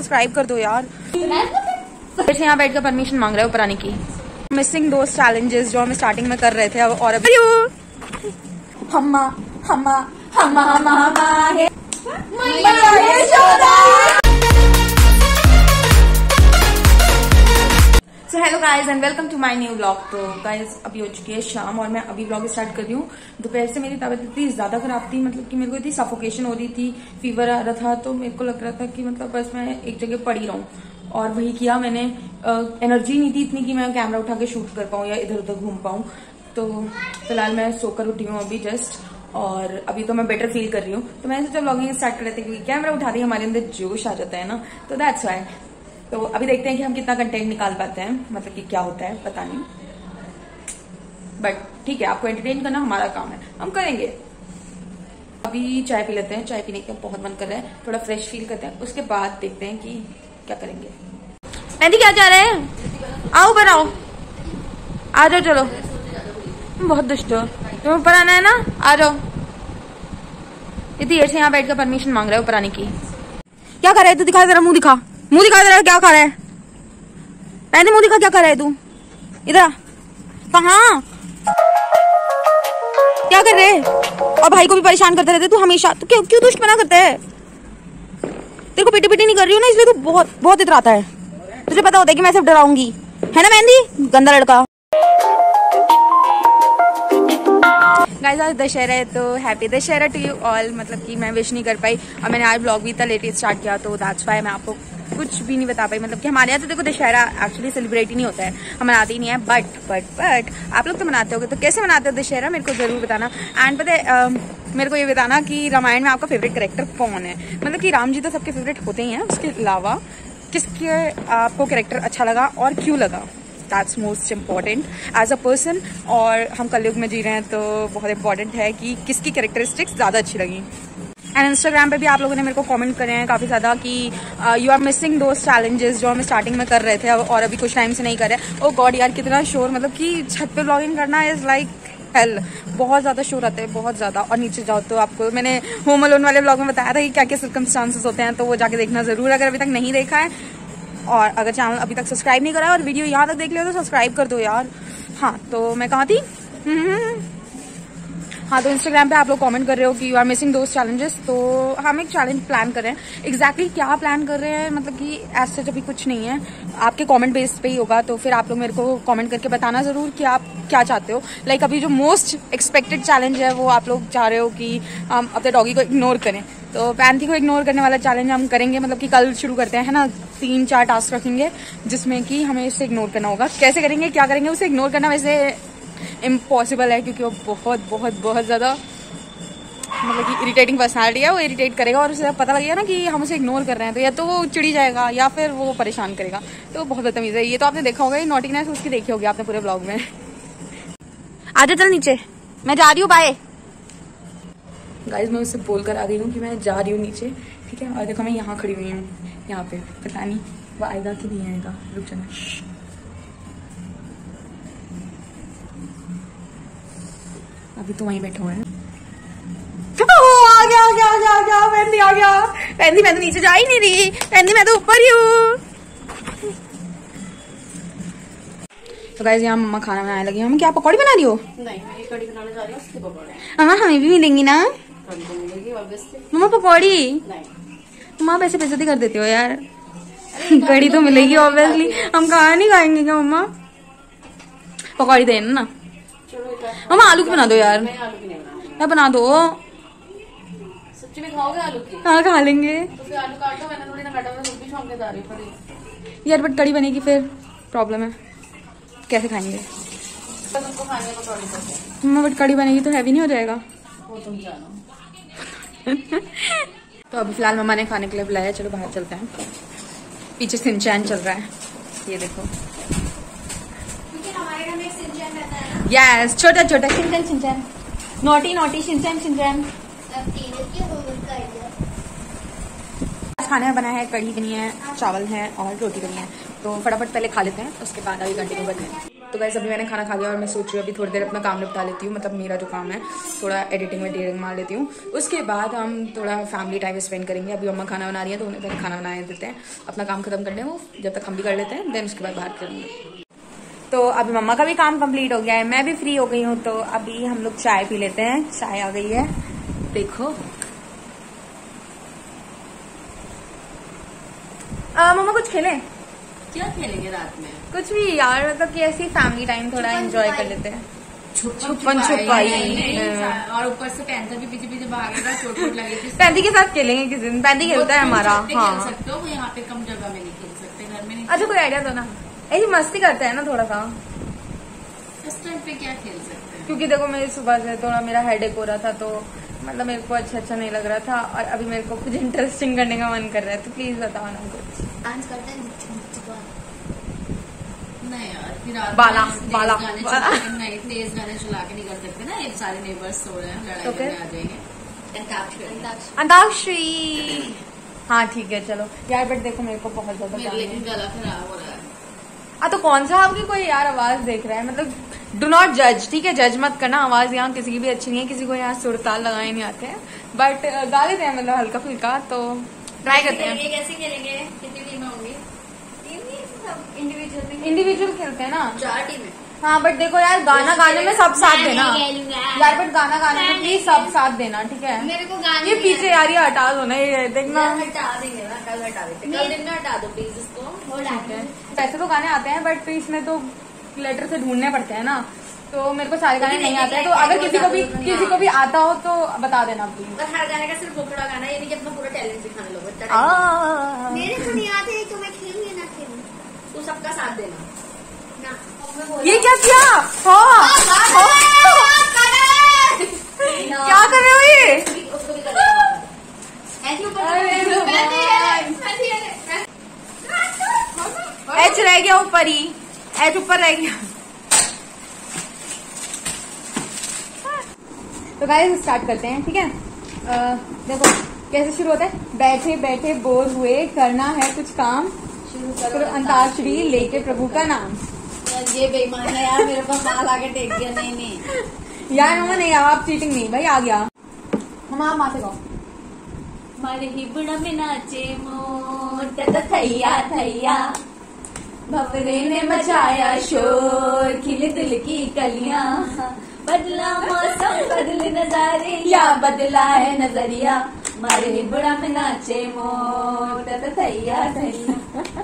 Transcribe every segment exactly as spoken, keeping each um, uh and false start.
Subscribe कर दो यार। जैसे यहाँ बैठ कर परमिशन मांग रहे हो ऊपर आने की। मिसिंग दोस्त चैलेंजेस जो हम स्टार्टिंग में कर रहे थे अब और अभी हम्मा हम्मा हम्मा हम्मा हम्मा है। So hello guys and welcome to my new blog. तो गाइज अभी हो चुकी है शाम और मैं अभी ब्लॉग स्टार्ट कर रही हूँ। दोपहर से मेरी तबीयत इतनी ज्यादा खराब थी, मतलब कि मेरे को इतनी सफोकेशन हो रही थी, फीवर आ रहा था, तो मेरे को लग रहा था कि मतलब बस मैं एक जगह पड़ी रहूं। और वही किया मैंने। एनर्जी नहीं थी इतनी कि मैं कैमरा उठा के शूट कर पाऊँ या इधर उधर घूम पाऊँ। तो फिलहाल मैं सोकर उठी हूँ अभी जस्ट, और अभी तो मैं बेटर फील कर रही हूँ। तो मैंने सोचा ब्लॉगिंग स्टार्ट कर लेते क्योंकि कैमरा उठा दी हमारे अंदर जोश आ जाता है ना, तो दैट्स व्हाई। तो अभी देखते हैं कि हम कितना कंटेंट निकाल पाते हैं, मतलब कि क्या होता है पता नहीं, बट ठीक है, आपको एंटरटेन करना हमारा काम है, हम करेंगे। अभी चाय पी लेते हैं, चाय पीने का बहुत मन कर रहा है, थोड़ा फ्रेश फील करते हैं, उसके बाद देखते हैं कि क्या करेंगे। मेहंदी क्या चाह रहे हैं? आओ ऊपर आओ, आ जाओ, चलो बहुत दुष्ट हो तुम, ऊपर आना है ना, आ जाओ। इतनी देर से यहाँ बैठ कर परमिशन मांग रहे हो ऊपर आने की। क्या कर रहे है तू? दिखा जरा, मुंह दिखा, मुंह दिखा जरा, क्या खा रहा है? पहले मुंह दिखा, क्या कर रहा है तू? इधर कहाँ, क्या कर रहे है? और भाई को भी परेशान करते रहते तू हमेशा, तो क्यों क्यों दुश्मना करते है? तेरे को पिटी पिटी नहीं कर रही हूँ ना, इसलिए तू बहुत बहुत इतराता है। तुझे पता होता है कि मैं सिर्फ डराऊंगी, है ना मेहंदी? गंदा लड़का। गाइस आज दशहरा है, तो happy Dussehra to you all. मतलब कि मैं विश नहीं कर पाई और मैंने आज ब्लॉग भी इतना लेट स्टार्ट किया, तो दैट्स व्हाई मैं आपको कुछ भी नहीं बता पाई। मतलब कि हमारे यहाँ तो देखो दशहरा एक्चुअली सेलिब्रेट ही नहीं होता है, हम मनाते ही नहीं है, बट बट बट आप लोग तो मनाते होगे। तो कैसे मनाते हो दशहरा, मेरे को जरूर बताना। एंड पता है मेरे को ये बताना कि रामायण में आपका फेवरेट कैरेक्टर कौन है। मतलब कि राम जी तो सबके फेवरेट होते ही हैं, उसके अलावा किसके आपको कैरेक्टर अच्छा लगा और क्यों लगा, that's most important as a person. और हम कलयुग में जी रहे हैं, तो बहुत इंपॉर्टेंट है कि किसकी कैरेक्टरिस्टिक्स ज़्यादा अच्छी लगी। एंड इंस्टाग्राम पे भी आप लोगों ने मेरे को कमेंट करे हैं काफ़ी ज़्यादा कि you are missing those challenges जो हम स्टार्टिंग में कर रहे थे और अभी कुछ टाइम से नहीं कर रहे। ओ गॉड यार कितना शोर, मतलब कि छत पे ब्लॉगिंग करना इज़ लाइक हेल, बहुत ज़्यादा शोर आता है, बहुत ज़्यादा। और नीचे जाओ तो आपको मैंने होम अलोन वाले ब्लॉग में बताया था कि क्या क्या सर्कमस्टांसेस होते हैं, तो वो जाके देखना ज़रूर अगर अभी तक नहीं देखा है। और अगर चैनल अभी तक सब्सक्राइब नहीं करा है और वीडियो यहाँ तक देख लिया तो सब्सक्राइब कर दो यार। हाँ तो मैं कहाँ थी? हाँ तो इंस्टाग्राम पे आप लोग कमेंट कर रहे हो कि you are missing those challenges, तो हम एक चैलेंज प्लान कर रहे हैं। एग्जैक्टली exactly क्या प्लान कर रहे हैं, मतलब कि ऐसे अभी कुछ नहीं है, आपके कमेंट बेस पे ही होगा। तो फिर आप लोग मेरे को कमेंट करके बताना जरूर कि आप क्या चाहते हो। लाइक like अभी जो मोस्ट एक्सपेक्टेड चैलेंज है वो आप लोग चाह रहे हो कि हम अपने डॉगी को इग्नोर करें, तो पैंथी को इग्नोर करने वाला चैलेंज हम करेंगे। मतलब कि कल शुरू करते हैं, है ना, तीन चार टास्क रखेंगे जिसमें कि हमें इसे इग्नोर करना होगा। कैसे करेंगे, क्या करेंगे, उसे इग्नोर करना वैसे इम्पॉसिबल है क्योंकि वो बहुत बहुत बहुत ज़्यादा मतलब कि इरिटेटिंग पर्सनालिटी है, वो इरिटेट करेगा और उसे पता लगेगा ना कि हम उसे इग्नोर कर रहे हैं, तो या तो वो चिड़ी जाएगा या फिर वो परेशान करेगा, तो बहुत बदतमीज़ है। ये तो आपने देखा होगा, ये नॉटिंगनेस उसकी देखी होगी आपने पूरे ब्लॉग में। आजा चल नीचे, मैं जा रही हूँ, बाय। गाइस मैं उससे बोल कर आ गई हूँ कि मैं जा रही हूँ नीचे, ठीक है। और देखो मैं यहाँ खड़ी हुई हूँ, यहाँ पे पता नहीं वो आएगा कि नहीं आएगा, रुक जाना। अभी तो वहीं बैठा हुआ है। आ गया आ गया आ गया आ गया, मेहंदी आ गया। मेहंदी मैं तो नीचे जा ही नहीं रही, मेहंदी मैं तो ऊपर ही हूँ। तो गाइस यहाँ मम्मा खाना बनाने लगी। मम्मा क्या पकौड़ी बना रही हो? नहीं मैं कढ़ी बनाने जा रही हूँ, उसके पकौड़े। मम्मा हमें भी मिलेंगी ना? मम्मा पकौड़ी? मम्मा पैसे बेइज्जती कर देते हो यार। कढ़ी तो मिलेगी ऑब्वियसली, हम कहाँ नहीं खाएंगे क्या मम्मा? पकौड़ी देना ना। मम्मा आलू की बना दो यार, क्या बना दो। सच्ची में खाओगे आलू की? हाँ खा लेंगे। तो फिर आलू काटो, मैंने थोड़ी ना काटा, मैं सब्जी छौंक के जा रही हूँ यार, बट कड़ी बनेगी फिर प्रॉब्लम है, कैसे खाएंगे? तुमको खानी है पकौड़ी? मम्मा बट कड़ी बनेगी तो हैवी नहीं हो जाएगा? वो तुम जानो। तो अभी फिलहाल मम्मा ने खाने के लिए बुलाया, चलो बाहर चलते हैं। पीछे सिंचैन चल रहा है, ये देखो। यस yes, छोटा छोटा Shinchan Shinchan, naughty naughty Shinchan Shinchan. खाने में बना है, कढ़ी बनी है, चावल है और रोटी बनी है। तो फटाफट पहले खा लेते हैं, उसके बाद आगे कंटिन्यू करते हैं। तो वैसे अभी मैंने खाना खा लिया और मैं सोच रही हूँ अभी थोड़ी देर अपना काम निपटा लेती हूँ, मतलब मेरा जो काम है थोड़ा एडिटिंग में डेटिंग मार लेती हूँ। उसके बाद हम थोड़ा फैमिली टाइम स्पेंड करेंगे। अभी मम्मा खाना बना रही है तो उन्हें पहले खाना बनाने देते हैं, अपना काम खत्म कर लें वो, जब तक हम भी कर लेते हैं, देन उसके बाद बाहर करेंगे। तो अभी मम्मा का भी काम कंप्लीट हो गया है, मैं भी फ्री हो गई हूँ, तो अभी हम लोग चाय पी लेते हैं। चाय आ गई है, देखो। मम्मा कुछ खेलें? क्या खेलेंगे रात में? कुछ भी यार, मतलब कि ऐसी फैमिली टाइम थोड़ा एंजॉय कर लेते हैं। छुपन छुपाई, और ऊपर से पैंथर भी पीछे पीछे भागेगा, चोट चोट लगेगी। पैंथी के साथ खेलेंगे किसी दिन, पैंथी खेलता है हमारा। हाँ खेल सकते हो, वो यहाँ पे कम जगह में नहीं खेल सकते, घर में नहीं। अच्छा कोई आइडिया दो ना, ऐसी मस्ती करते हैं ना थोड़ा सा। इस टाइम पे क्या खेल सकते हैं? क्योंकि देखो मेरी सुबह से थोड़ा मेरा हेडेक हो रहा था, तो मतलब मेरे को अच्छा अच्छा नहीं लग रहा था, और अभी मेरे को कुछ इंटरेस्टिंग करने का मन कर रहा है, तो प्लीज बताओ ना कुछ। डांस करते हैं नहीं यार, फिर रात बाला बाला गाने चला के नहीं, तेज गाने चला के नहीं कर सकते ना, एक सारे नेबर्स सो रहे हैं, लड़ाई करने आ जाएंगे। अंताक्षरी, हाँ ठीक है चलो यार, बट देखो मेरे को बहुत ज्यादा लेकिन गला खराब हो रहा है। हाँ तो कौन सा आपकी कोई यार आवाज देख रहा है, मतलब डू नॉट जज, ठीक है, जज मत करना। आवाज यहाँ किसी की भी अच्छी नहीं है, किसी को यहाँ सुरताल लगाए नहीं आते हैं, बट गा लेते हैं मतलब हल्का फुल्का, तो ट्राई करते हैं। कैसे खेलेंगे? कितनी टीमें होंगी? इंडिविजुअल इंडिविजुअल खेलते हैं ना, चार टीमें। हाँ बट देखो यार, गाना गाने में सब साथ देना यार, बट गाना गाने में प्लीज सब साथ देना, ठीक है। मेरे को गाने ये पीछे यार ये हटा दो ना, ये देखना। हटा देंगे ना, कल हटा देते, कल दिन में हटा दो प्लीज इसको। वैसे तो गाने आते हैं, बट इसमें तो लेटर से ढूंढने पड़ते हैं ना, तो मेरे को सारे गाने नहीं आते हैं, तो अगर किसी को भी किसी को भी आता हो तो बता देना प्लीज। और हर गाने का सिर्फ बोकड़ा गाना, ये नहीं कि अपना पूरा टैलेंट दिखाने लोग। मेरे को नहीं आते तो मैं खेलूं या ना खेलूं, तू सबका साथ देना ना। ये क्या किया? हाँ क्या कर रहे हो ये? उसको भी कर एच रह गया ऊपर ही, एच ऊपर रह गया। तो गाइस स्टार्ट करते हैं, ठीक है। आ, देखो कैसे शुरू होता है, बैठे बैठे बोर हुए करना है कुछ काम, शुरू करो अंताक्षरी लेके प्रभु का नाम। ये बेईमान है यार, मेरे पास माल आके टेक दिया। नहीं नहीं यार मामा नहीं, आप चीटिंग नहीं भाई, आ गया। हम आप माँ से गाओ। मारे हिबड़ा में नाचे मोर थैया थैया, भवरे ने मचाया शोर, खिले दिल की कलियां, बदला मौसम बदले नजारे, या बदला है नजरिया, मारे हिबड़ा में नाचे मोर थैया थैया।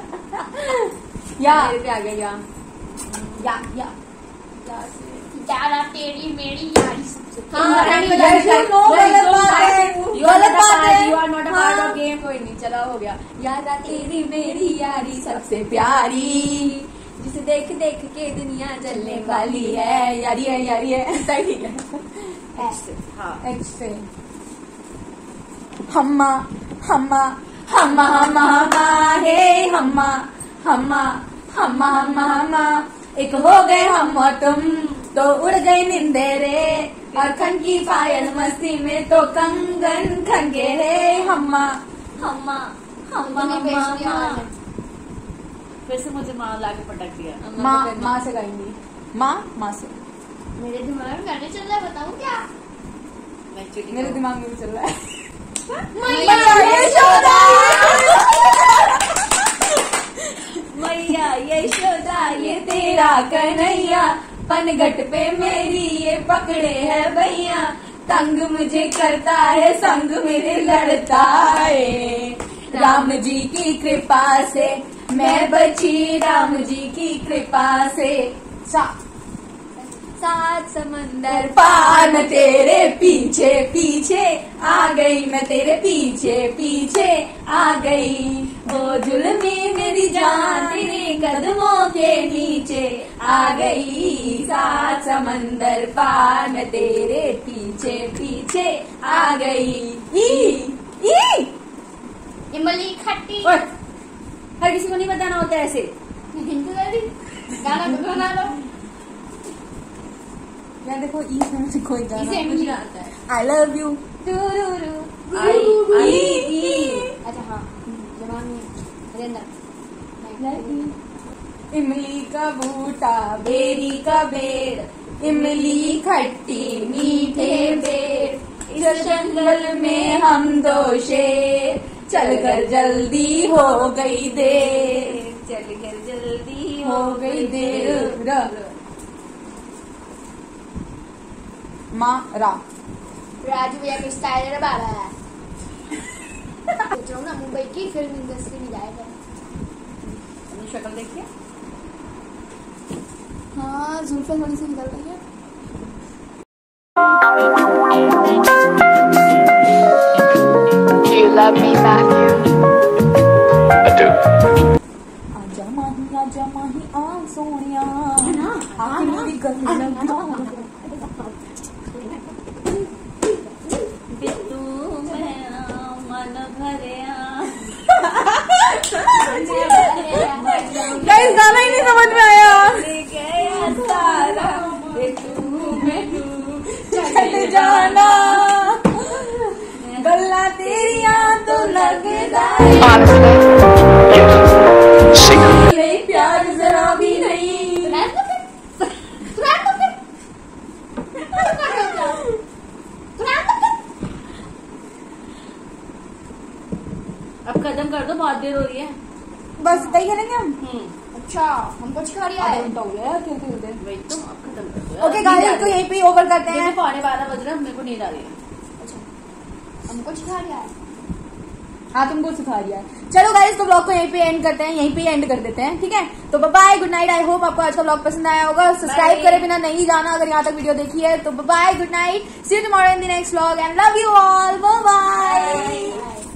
या आ गया या या या यारा तेरी मेरी यारी सबसे। कोई नहीं, चला हो गया। यारा तेरी मेरी यारी सबसे प्यारी, जिसे देख देख के दुनिया चलने वाली है, यारी है यारी है, ठीक है। एच से हम्मा हम्मा हम्मा हम्मा हम्मा हे हम्मा हम्मा हम्मा हम्मा हम्मा, एक हो गए हम और तुम तो उड़ गई निंदेरे, और खन की पायल मस्ती में तो कंगन खनगे रे, हम्मा हम्मा हम्मा हम्मा। फिर से मुझे माँ लाके पटक दिया। माँ माँ से गाएंगी, माँ माँ से। मेरे दिमाग में गाने चल रहा है, बताऊं क्या? मेरे दिमाग में भी चल रहा है। मैया यशोदा ये तेरा कन्हैया, पनघट पे मेरी ये पकड़े है भैया, तंग मुझे करता है संग मेरे लड़ता है, राम जी की कृपा से मैं बची, राम जी की कृपा से। सा सात समंदर पार मैं तेरे पीछे पीछे आ गई, मैं तेरे पीछे पीछे आ गई, वो जुल्मी मेरी जान तेरे कदमों के नीचे आ गई, सात समंदर पार मैं तेरे पीछे पीछे आ गई। ई ई इमली खट्टी। हर किसी को नहीं बताना होता ऐसे। गाना बना लो यार, देखो ई से मुझे कोई गाना इसे मुझे आता है। I love you. आई ई अच्छा हाँ, जवान में इमली का बूटा बेरी का बेर, इमली खट्टी मीठे बेर, इस जंगल में हम दो शेर, चलकर जल्दी हो गई देर, चलकर जल्दी हो गई देर। मारा राजू भैया की स्टाइल है बाबा। सोच रहा हूँ ना मुंबई की फिल्म इंडस्ट्री में जाएगा। शक्ल देखिए। हाँ जुल्फे थोड़ी सी निकल रही है। Do you love me, Matthew? I do. आजा माही आजा माही आ सोनिया आखिर मेरी गल लगा बिट्टू मेरा मन भरिया। गाइस गाना ही नहीं समझ में आया। चले जाना गल्ला तेरिया तो लगदा Honestly, yes. Sing it. नहीं प्यार जरा भी नहीं। अब खत्म कर दो, बहुत देर हो रही है। बस कहीं खेलेंगे हम। अच्छा हमको सिखा रहा है। वही तो, अब खत्म कर दो। ओके गाइस तो यहीं पे ओवर करते हैं। पौने बारह बज रहा है, मेरे को नींद आ रही है। हमको सिखा रहा है। हाँ तुमको सिखा दिया। चलो गाइस तो ब्लॉग को यहीं पे एंड करते हैं, यहीं पे एंड कर देते हैं, ठीक है। तो bye, good night. I hope आपको आज का ब्लॉग पसंद आया होगा। सब्सक्राइब करे बिना नहीं जाना अगर यहाँ तक वीडियो देखी है तो। Bye, good night, see you tomorrow in the next vlog and love you all, bye bye.